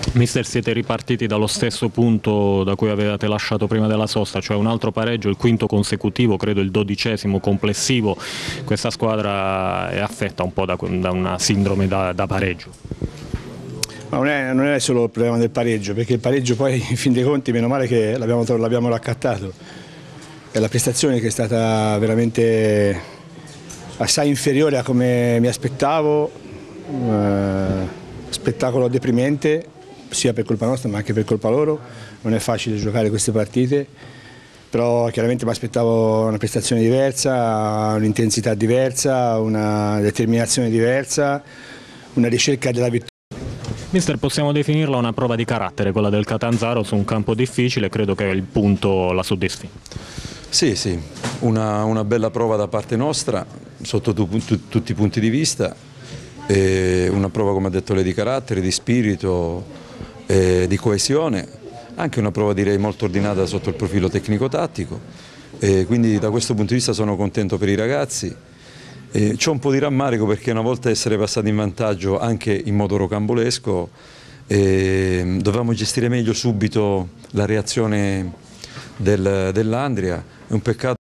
Mister, siete ripartiti dallo stesso punto da cui avevate lasciato prima della sosta, cioè un altro pareggio, il quinto consecutivo, credo il 12° complessivo. Questa squadra è affetta un po' da una sindrome da pareggio. Ma non è solo il problema del pareggio, perché il pareggio poi in fin dei conti meno male che l'abbiamo raccattato. È la prestazione che è stata veramente assai inferiore a come mi aspettavo, spettacolo deprimente, sia per colpa nostra ma anche per colpa loro. Non è facile giocare queste partite, però chiaramente mi aspettavo una prestazione diversa, un'intensità diversa, una determinazione diversa, una ricerca della vittoria. Mister, possiamo definirla una prova di carattere, quella del Catanzaro, su un campo difficile, credo che il punto la soddisfi. Sì, una bella prova da parte nostra, sotto tutti i punti di vista, una prova, come ha detto lei, di carattere, di spirito, di coesione, anche una prova direi molto ordinata sotto il profilo tecnico-tattico, quindi da questo punto di vista sono contento per i ragazzi. C'ho un po' di rammarico perché una volta essere passati in vantaggio anche in modo rocambolesco dovevamo gestire meglio subito la reazione dell'Andria. È un peccato